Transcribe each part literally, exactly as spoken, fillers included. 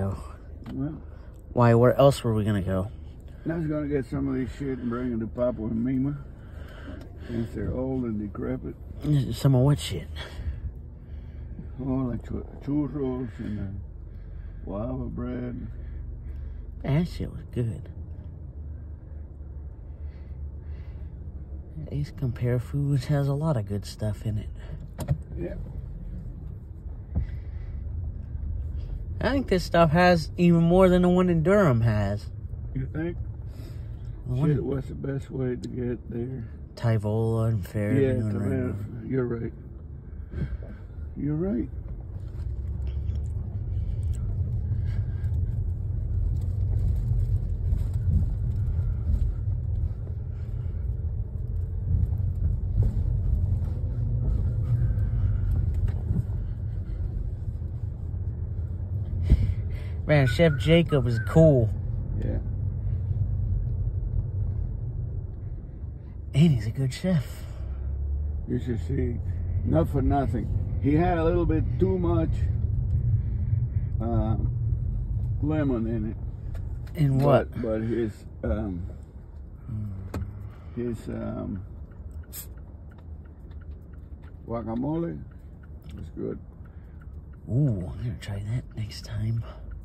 go. Well, why? Where else were we gonna go? I was gonna get some of this shit and bring it to Papa and Mima, since they're old and decrepit. Some of what shit? Oh, like churros and uh, guava bread. That shit was good. Ace Compare Foods has a lot of good stuff in it. Yeah. I think this stuff has even more than the one in Durham has. You think? What? Shit, what's the best way to get there? Tyvola and Fairview. Yeah, and Tyvola. You're right. You're right. Man, Chef Jacob is cool. Yeah. And he's a good chef. You should see, not for nothing. He had a little bit too much um, lemon in it. In what? But, but his um, his um, guacamole was good. Ooh, I'm gonna try that next time.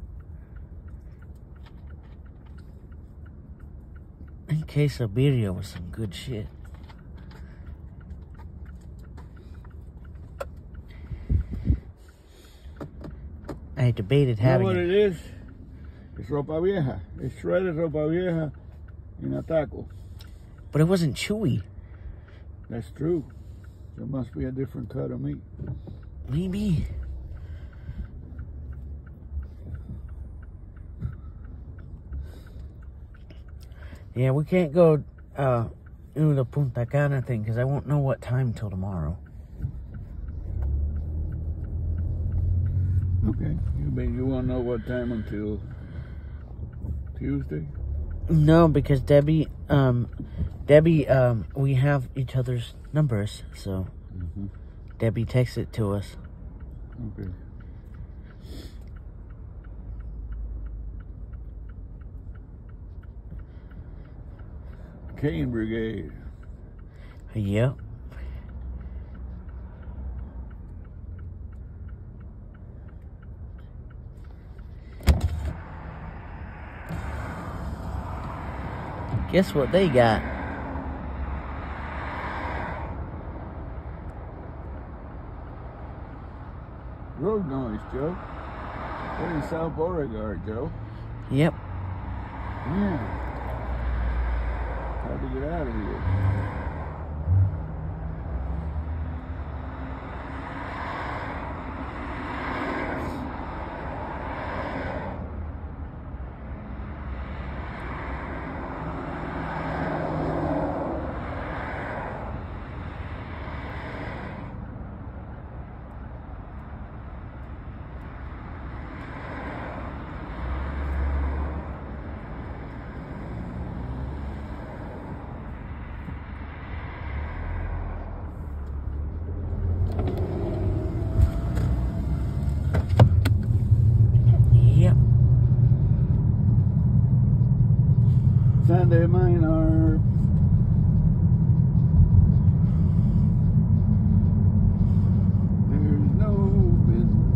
And quesadilla was some good shit. I debated having You know what it. it is? It's ropa vieja. It's shredded ropa vieja in a taco. But it wasn't chewy. That's true. There must be a different cut of meat. Maybe. Yeah, we can't go uh, do the Punta Cana thing because I won't know what time till tomorrow. Okay. You mean you won't know what time until Tuesday? No, because Debbie, um, Debbie, um, we have each other's numbers, so Mm-hmm. Debbie texts it to us. Okay. Cane Brigade. Yep. Guess what they got? Road noise, Joe. We're in South Beauregard, Joe. Yep. Yeah. Hard to get out of here. Sunday Minor. There's no business.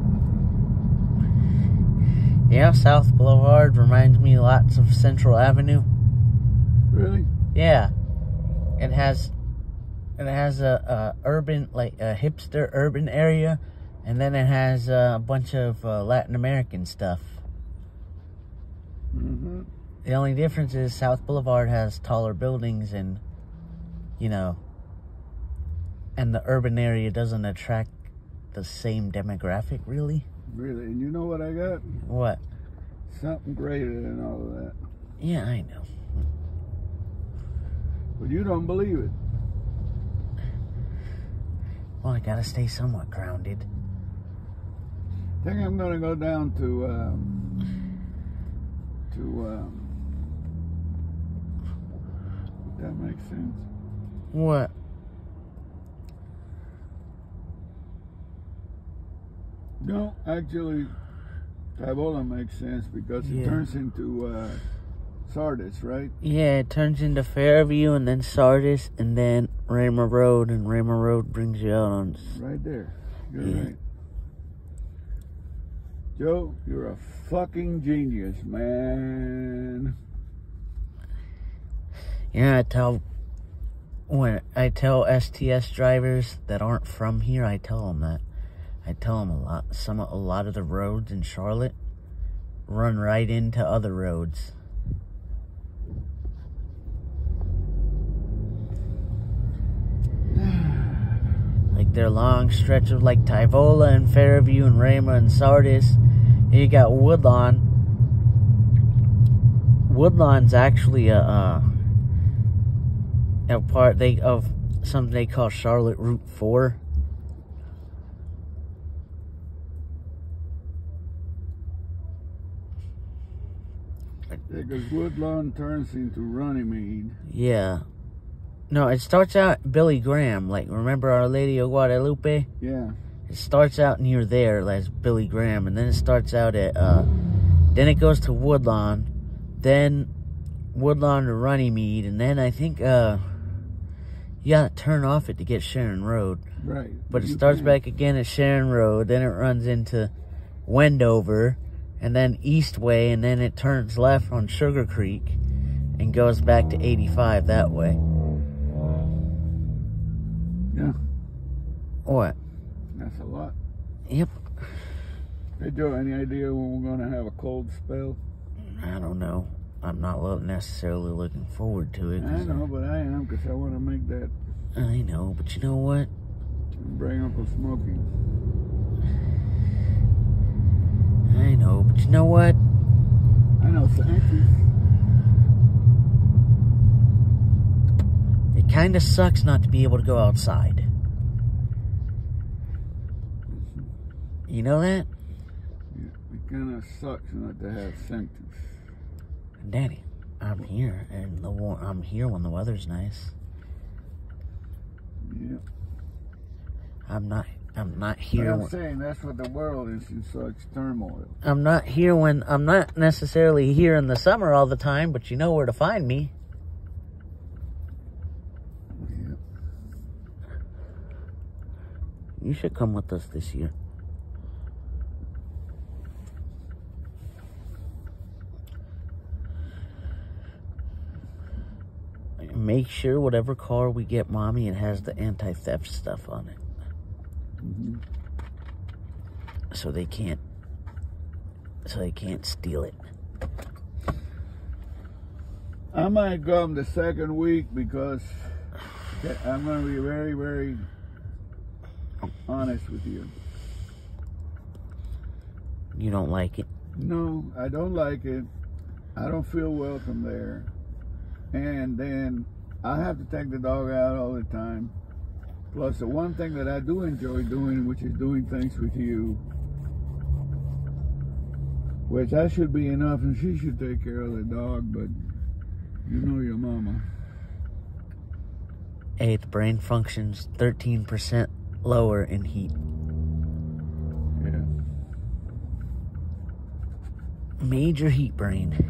Yeah, South Boulevard reminds me lots of Central Avenue. Really? Yeah. It has it has a, a urban, like a hipster urban area, and then it has a bunch of uh, Latin American stuff. Mm-hmm. The only difference is South Boulevard has taller buildings and, you know, and the urban area doesn't attract the same demographic, really. Really? And you know what I got? What? Something greater than all of that. Yeah, I know. But you don't believe it. Well, I gotta stay somewhat grounded. I think I'm gonna go down to, um, to, um, if that makes sense. What? No, actually, Tyvola makes sense because it Yeah. turns into uh, Sardis, right? Yeah, it turns into Fairview and then Sardis and then Raymer Road, and Raymer Road brings you out on... Right there. You're Yeah. right. Joe, you're a fucking genius, man. Yeah, I tell... When I tell S T S drivers that aren't from here, I tell them that. I tell them a lot. Some, a lot of the roads in Charlotte run right into other roads. Like their long stretch of like Tyvola and Fairview and Raymer and Sardis. And you got Woodlawn. Woodlawn's actually a, uh, a part they of something they call Charlotte Route four. Because Woodlawn turns into Runnymede. Yeah. No, it starts out Billy Graham. Like, remember Our Lady of Guadalupe? Yeah. It starts out near there as Billy Graham, and then it starts out at, uh, then it goes to Woodlawn, then Woodlawn to Runnymede, and then I think, uh, you gotta turn off it to get Sharon Road. Right. But it You starts can. back again at Sharon Road, then it runs into Wendover, and then Eastway, and then it turns left on Sugar Creek, and goes back to eighty-five that way. Yeah. What? That's a lot. Yep. Hey, Joe, any idea when we're going to have a cold spell? I don't know. I'm not lo- necessarily looking forward to it. I 'cause know, but I am because I want to make that I know, but you know what? bring Uncle Smokey. I know, but you know what? I know, thank you. It kind of sucks not to be able to go outside. You know that? Yeah, it kind of sucks not to have symptoms. Daddy, I'm here, and the war- I'm here when the weather's nice. Yeah. I'm not. I'm not But here. I'm when- saying that's what the world is in such turmoil. I'm not here when. I'm not necessarily here in the summer all the time, but you know where to find me. Yeah. You should come with us this year. Make sure whatever car we get, Mommy, it has the anti-theft stuff on it. Mm-hmm. So they can't, so they can't steal it. I might come the second week because I'm going to be very, very honest with you. You don't like it? No, I don't like it. I don't feel welcome there. And then I have to take the dog out all the time. Plus, the one thing that I do enjoy doing, which is doing things with you, which I should be enough, and she should take care of the dog, but you know your mama. Hey, the brain functions thirteen percent lower in heat. Yeah. Major heat brain.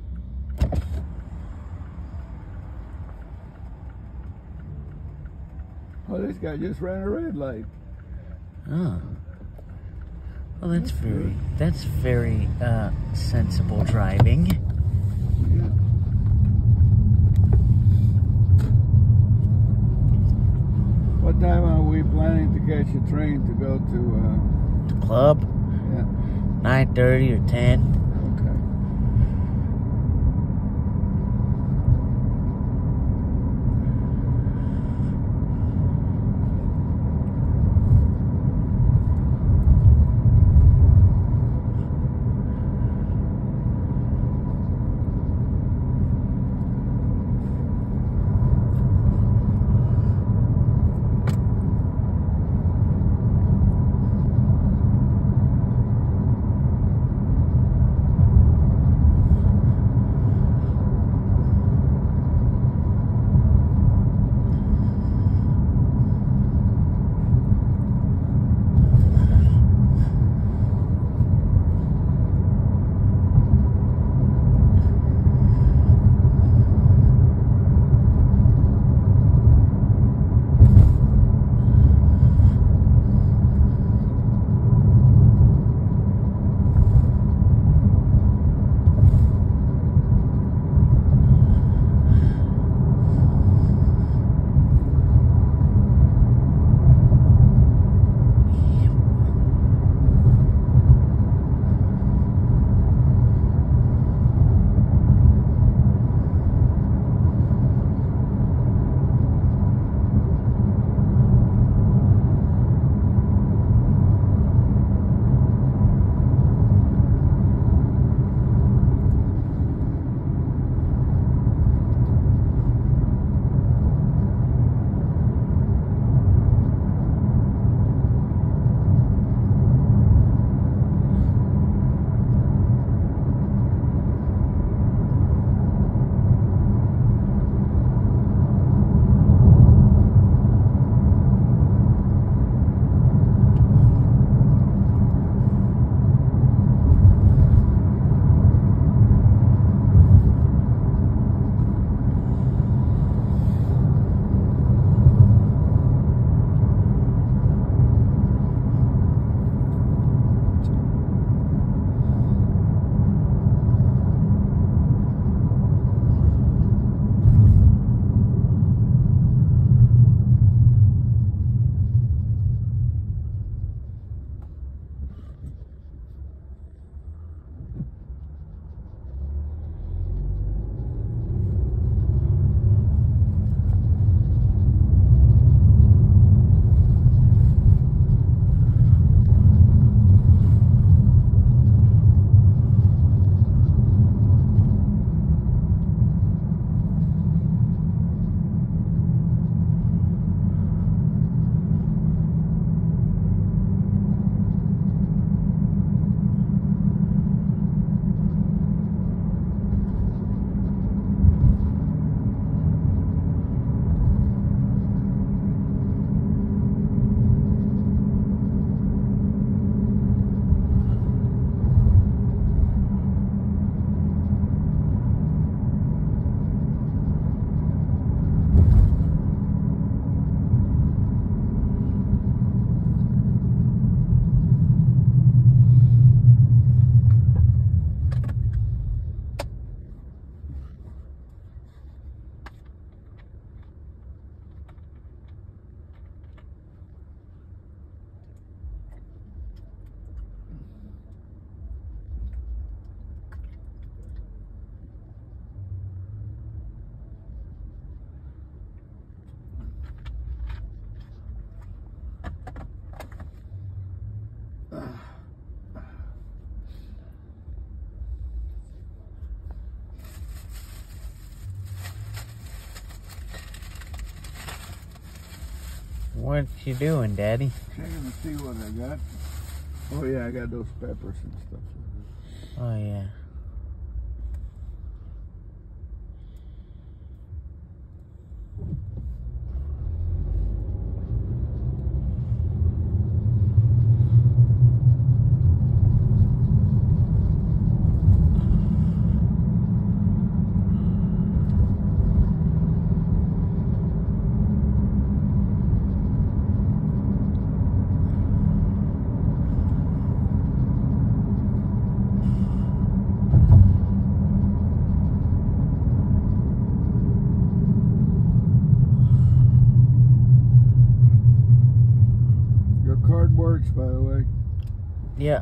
Oh, this guy just ran a red light. Oh. Well, that's very, that's very, uh, sensible driving. Yeah. What time are we planning to catch a train to go to, The club, uh, yeah, nine thirty or ten. okay. What you doing, Daddy? Checking to see what I got. Oh yeah, I got those peppers and stuff. Oh, yeah. Card works, by the way. Yeah.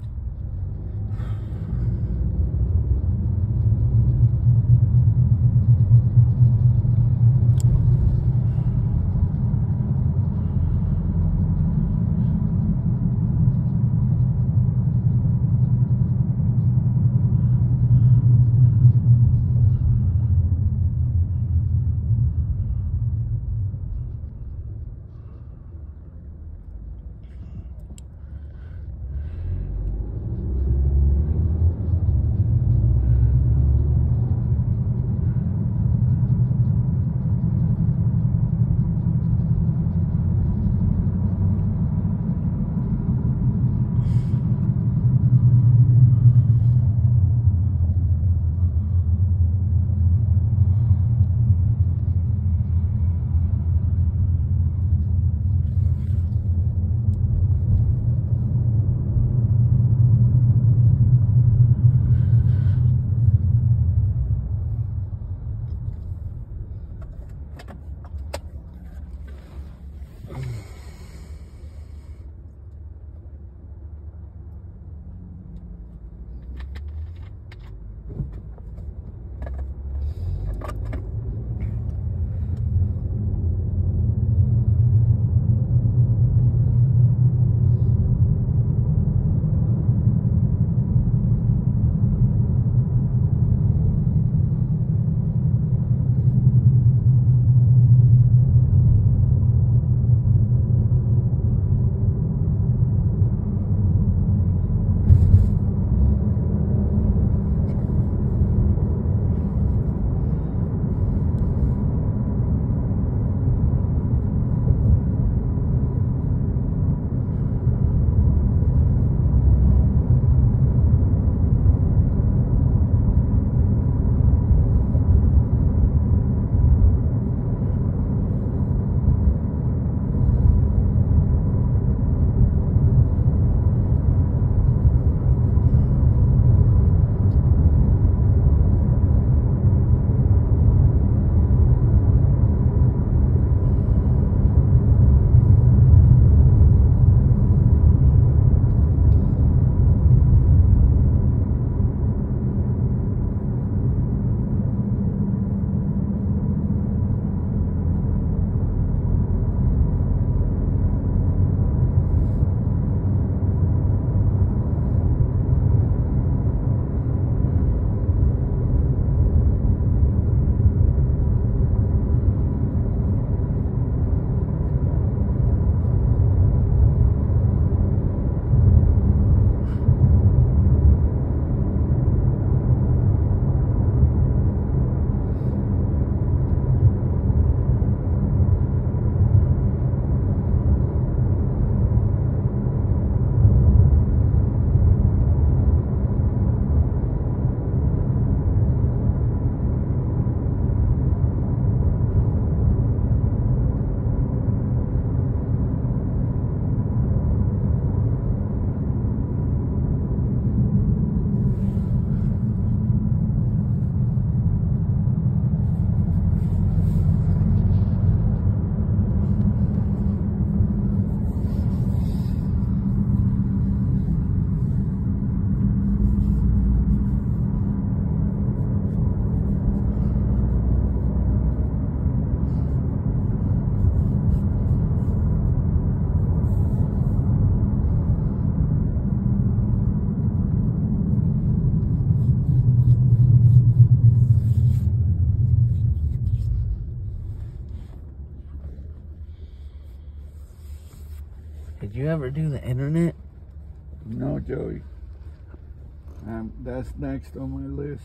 you ever do the internet? No, Joey. Um, that's next on my list.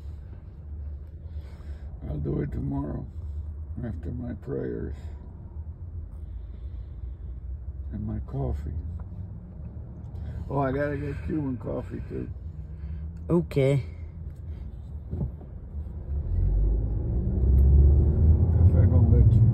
I'll do it tomorrow after my prayers and my coffee. Oh, I gotta get Cuban coffee too. Okay. If I'm gonna let you.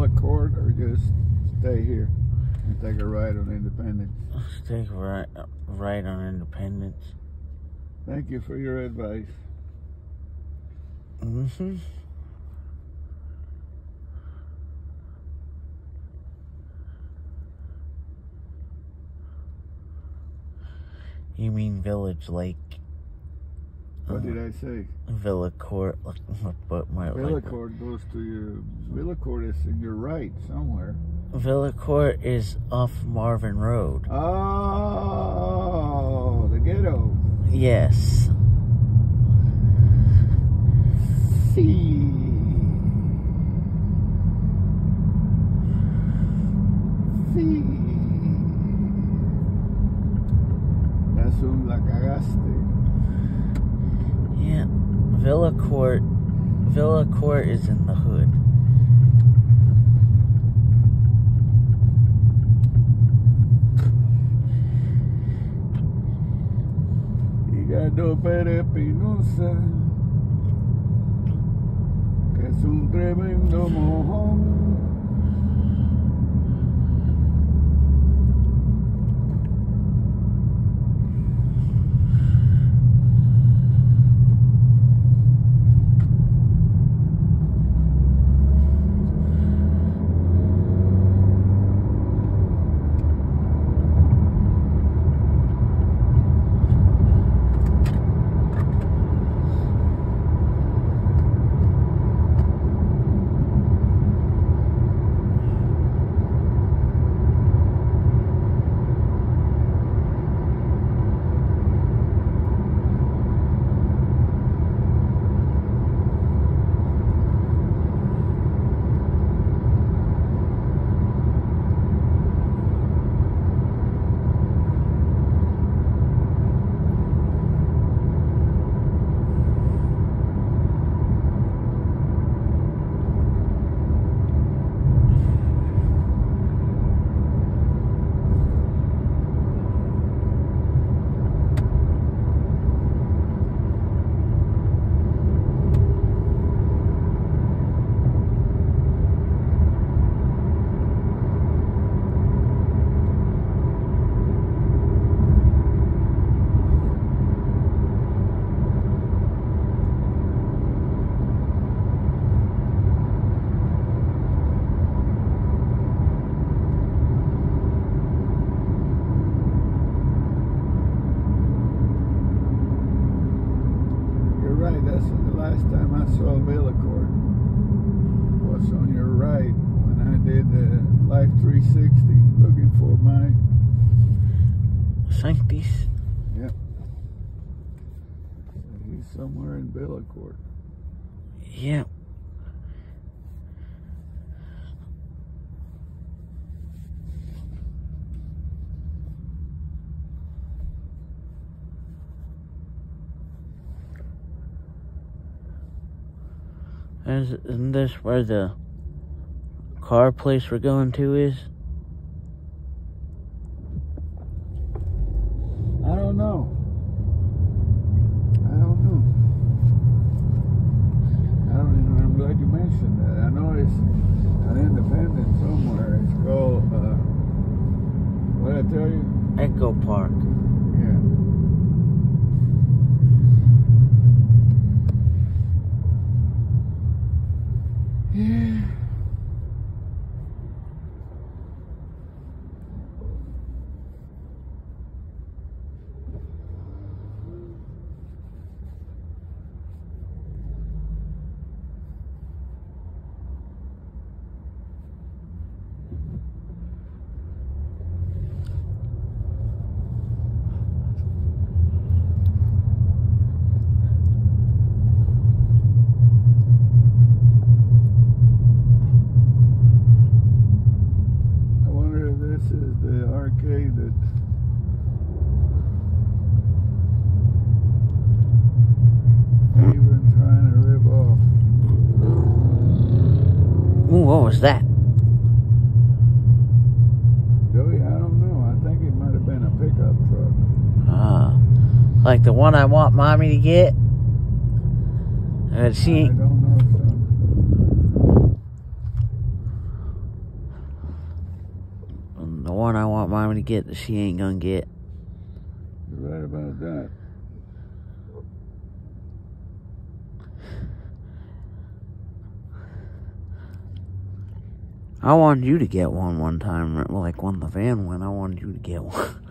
Villa Court or just stay here and take a ride on Independence? Take a right, right on Independence. Thank you for your advice. Mm-hmm. You mean Village Lake? What uh, did I say? Villa Court. But my Villa like, Court goes to your... Villa Court is in your right somewhere. Villa Court is off Marvin Road. Oh, the ghetto. Yes. See. Sí. That's un la cagaste. Yeah. Villa Court. Villa Court is in the hood. Hígado perepinosa, que es un tremendo mojón. That's the last time I saw Villa Court was on your right when I did the Life three sixty looking for my Sanctis. Yep. He's somewhere in Villa Court. Yep. Isn't this where the car place we're going to is? I don't know. I don't know. I don't even, I'm glad you mentioned that. I know it's an Independent somewhere. It's called, uh, what did I tell you? Echo Park. Yeah. Yeah. This is the arcade that even trying to rip off. Ooh, what was that? Joey, I don't know. I think it might have been a pickup truck. Ah, like the one I want Mommy to get? Uh, she I don't know, son. tell me to get that she ain't gonna get. You're right about that. I wanted you to get one one time, like when the van went. I wanted you to get one.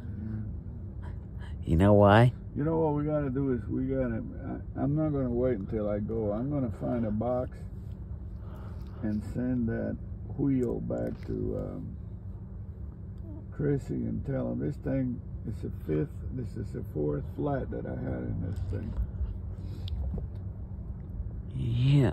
You know why? You know what we gotta do is we gotta. I, I'm not gonna wait until I go. I'm gonna find a box and send that wheel back to um, Chrissy and tell him this thing is the fifth. This is the fourth flat that I had in this thing. Yeah.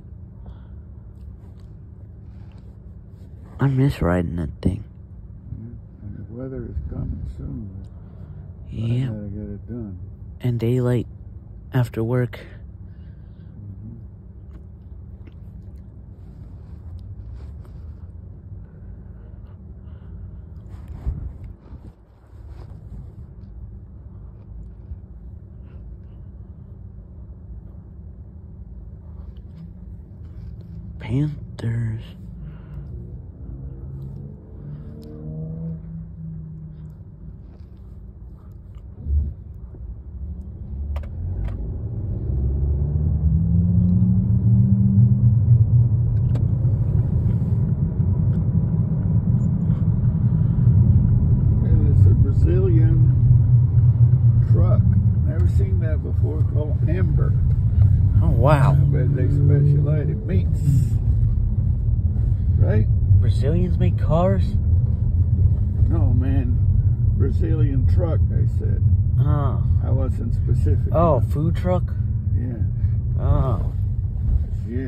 I miss riding that thing. Yeah. And the weather is coming soon. Yeah. I gotta get it done. And daylight after work. Mm-hmm. Panthers. Brazilian truck. Never seen that before. Called Amber. Oh wow! I bet they specialize in meats, right? Brazilians make cars? No, man. Brazilian truck. They said. Oh. I wasn't specific. Oh, food truck? Yeah. Oh. Yeah.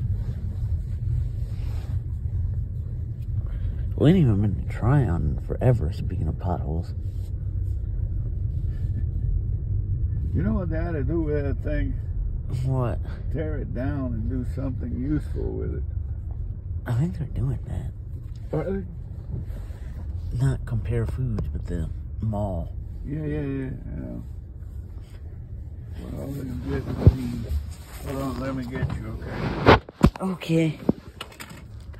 We ain't even been to Tryon forever, speaking of potholes. You know what they had to do with that thing? What? Tear it down and do something useful with it. I think they're doing that. Are they? Not Compare Foods, but the mall. Yeah, yeah, yeah. yeah. Well, let me get me. Hold on, let me get you, okay? Okay.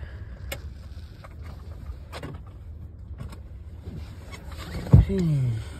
Hmm.